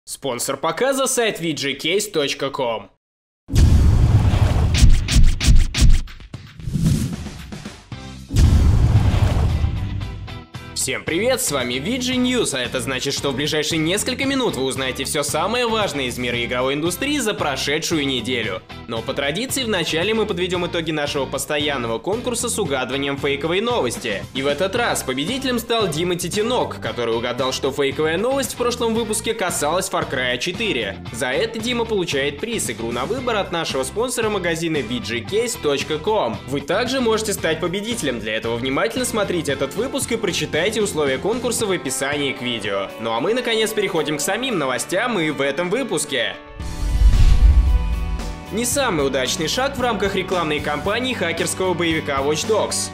Спонсор показа — сайт vgcase.com. Всем привет, с вами VG News, а это значит, что в ближайшие несколько минут вы узнаете все самое важное из мира игровой индустрии за прошедшую неделю. Но по традиции вначале мы подведем итоги нашего постоянного конкурса с угадыванием фейковой новости. И в этот раз победителем стал Дима Титинок, который угадал, что фейковая новость в прошлом выпуске касалась Far Cry 4. За это Дима получает приз — игру на выбор от нашего спонсора магазина vgcase.com. Вы также можете стать победителем, для этого внимательно смотрите этот выпуск и прочитайте условия конкурса в описании к видео. Ну а мы наконец переходим к самим новостям и в этом выпуске. Не самый удачный шаг в рамках рекламной кампании хакерского боевика Watch Dogs.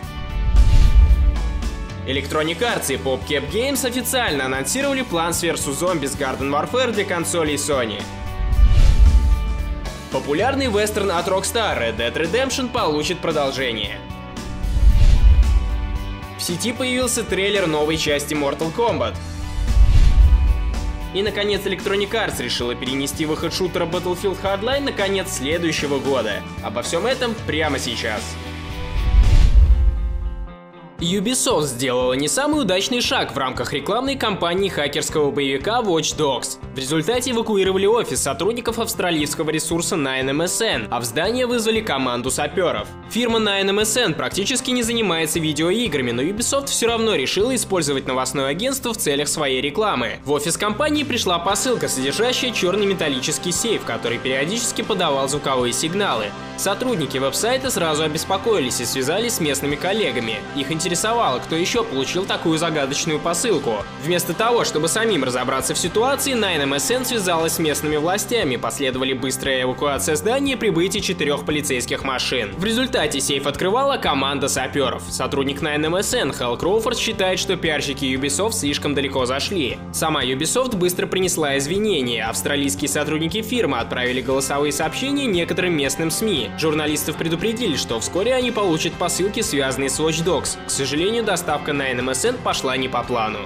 Electronic Arts и PopCap Games официально анонсировали Plants vs. Zombies Garden Warfare для консолей Sony. Популярный вестерн от Rockstar Red Dead Redemption получит продолжение. В сети появился трейлер новой части Mortal Kombat. И, наконец, Electronic Arts решила перенести выход шутера Battlefield Hardline на конец следующего года. Обо всем этом прямо сейчас. Ubisoft сделала не самый удачный шаг в рамках рекламной кампании хакерского боевика Watch Dogs. В результате эвакуировали офис сотрудников австралийского ресурса 9MSN, а в здание вызвали команду саперов. Фирма 9MSN практически не занимается видеоиграми, но Ubisoft все равно решила использовать новостное агентство в целях своей рекламы. В офис компании пришла посылка, содержащая черный металлический сейф, который периодически подавал звуковые сигналы. Сотрудники веб-сайта сразу обеспокоились и связались с местными коллегами. Их интересовало, кто еще получил такую загадочную посылку. Вместо того, чтобы самим разобраться в ситуации, 9MSN связалась с местными властями, последовали быстрая эвакуация здания и прибытие 4 полицейских машин. В результате сейф открывала команда саперов. Сотрудник 9MSN Хэл Кроуфорд считает, что пиарщики Ubisoft слишком далеко зашли. Сама Ubisoft быстро принесла извинения. Австралийские сотрудники фирмы отправили голосовые сообщения некоторым местным СМИ. Журналистов предупредили, что вскоре они получат посылки, связанные с Watch Dogs. К сожалению, доставка 9MSN пошла не по плану.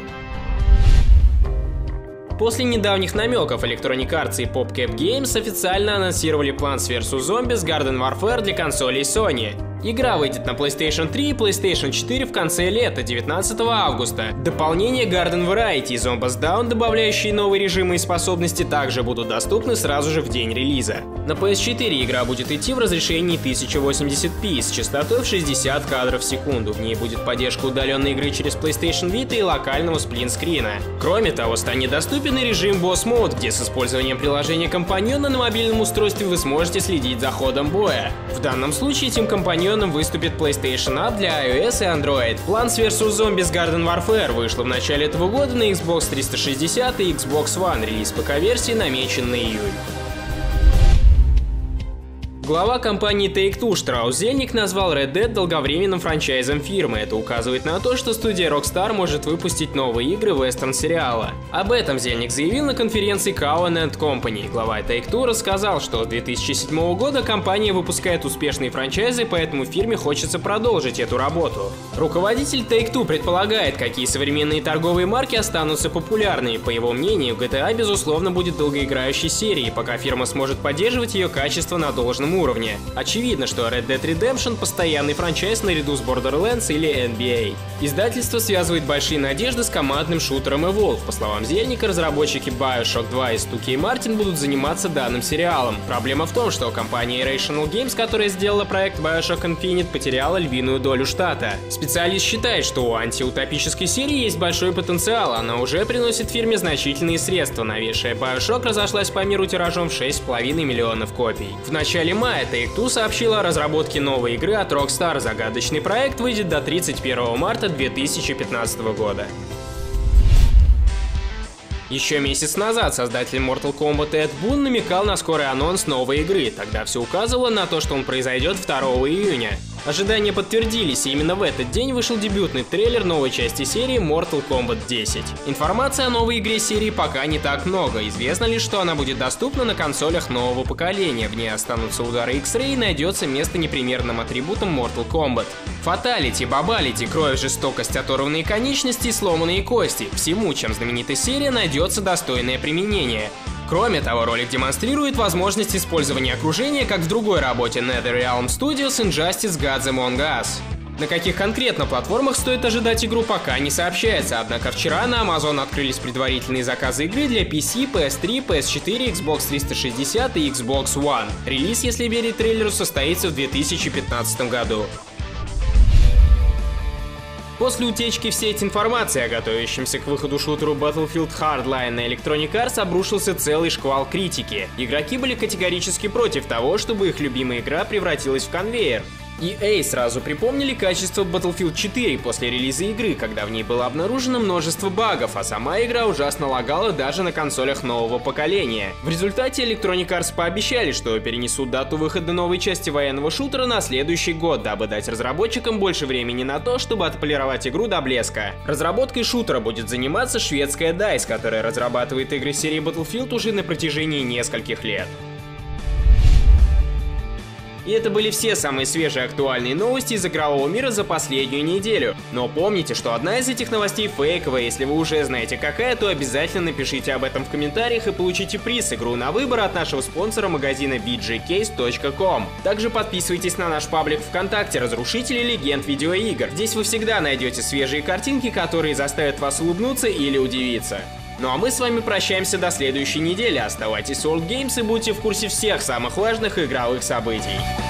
После недавних намеков Electronic Arts и PopCap Games официально анонсировали Plants vs. Zombies Garden Warfare для консолей Sony. Игра выйдет на PlayStation 3 и PlayStation 4 в конце лета, 19 августа. Дополнение Garden Variety и Zombies Down, добавляющие новые режимы и способности, также будут доступны сразу же в день релиза. На PS4 игра будет идти в разрешении 1080p с частотой в 60 кадров в секунду. В ней будет поддержка удаленной игры через PlayStation Vita и локального сплинскрина. Кроме того, станет доступен и режим Boss Mode, где с использованием приложения компаньона на мобильном устройстве вы сможете следить за ходом боя. В данном случае этим компаньоном выступит PlayStation App для iOS и Android. Plants vs. Zombies Garden Warfare вышла в начале этого года на Xbox 360 и Xbox One. Релиз ПК-версии намечен на июль. Глава компании Take-Two Штраус Зельник назвал Red Dead долговременным франчайзом фирмы. Это указывает на то, что студия Rockstar может выпустить новые игры вестерн-сериала. Об этом Зельник заявил на конференции Cowen & Company. Глава Take-Two рассказал, что с 2007 года компания выпускает успешные франчайзы, поэтому фирме хочется продолжить эту работу. Руководитель Take-Two предполагает, какие современные торговые марки останутся популярными. По его мнению, GTA безусловно будет долгоиграющей серией, пока фирма сможет поддерживать ее качество на должном уровне. Очевидно, что Red Dead Redemption — постоянный франчайз наряду с Borderlands или NBA. Издательство связывает большие надежды с командным шутером Evolve. По словам Зельника, разработчики BioShock 2 и 2K Martin будут заниматься данным сериалом. Проблема в том, что компания Irrational Games, которая сделала проект BioShock Infinite, потеряла львиную долю штата. Специалист считает, что у антиутопической серии есть большой потенциал, она уже приносит фирме значительные средства. Новейшая BioShock разошлась по миру тиражом в 6,5 миллионов копий. В начале мая Take-Two сообщила о разработке новой игры от Rockstar. Загадочный проект выйдет до 31 марта 2015 года. Еще месяц назад создатель Mortal Kombat Эд Бун намекал на скорый анонс новой игры. Тогда все указывало на то, что он произойдет 2 июня. Ожидания подтвердились, и именно в этот день вышел дебютный трейлер новой части серии Mortal Kombat 10. Информации о новой игре серии пока не так много. Известно лишь, что она будет доступна на консолях нового поколения. В ней останутся удары X-Ray и найдется место непримерным атрибутам Mortal Kombat. Фаталити, бабалити, кровь, жестокость, оторванные конечности и сломанные кости. Всему, чем знаменита серия, найдется достойное применение. Кроме того, ролик демонстрирует возможность использования окружения, как в другой работе NetherRealm Studios Injustice Gods Among Us. На каких конкретно платформах стоит ожидать игру, пока не сообщается, однако вчера на Amazon открылись предварительные заказы игры для PC, PS3, PS4, Xbox 360 и Xbox One. Релиз, если верить трейлеру, состоится в 2015 году. После утечки в сеть информации о готовящемся к выходу шутеру Battlefield Hardline на Electronic Arts обрушился целый шквал критики. Игроки были категорически против того, чтобы их любимая игра превратилась в конвейер. EA сразу припомнили качество Battlefield 4 после релиза игры, когда в ней было обнаружено множество багов, а сама игра ужасно лагала даже на консолях нового поколения. В результате Electronic Arts пообещали, что перенесут дату выхода новой части военного шутера на следующий год, дабы дать разработчикам больше времени на то, чтобы отполировать игру до блеска. Разработкой шутера будет заниматься шведская DICE, которая разрабатывает игры серии Battlefield уже на протяжении нескольких лет. И это были все самые свежие актуальные новости из игрового мира за последнюю неделю. Но помните, что одна из этих новостей фейковая. Если вы уже знаете какая, то обязательно напишите об этом в комментариях и получите приз — игру на выбор от нашего спонсора магазина bgcase.com. Также подписывайтесь на наш паблик ВКонтакте «Разрушители легенд видеоигр». Здесь вы всегда найдете свежие картинки, которые заставят вас улыбнуться или удивиться. Ну а мы с вами прощаемся до следующей недели. Оставайтесь с World Games и будьте в курсе всех самых важных игровых событий.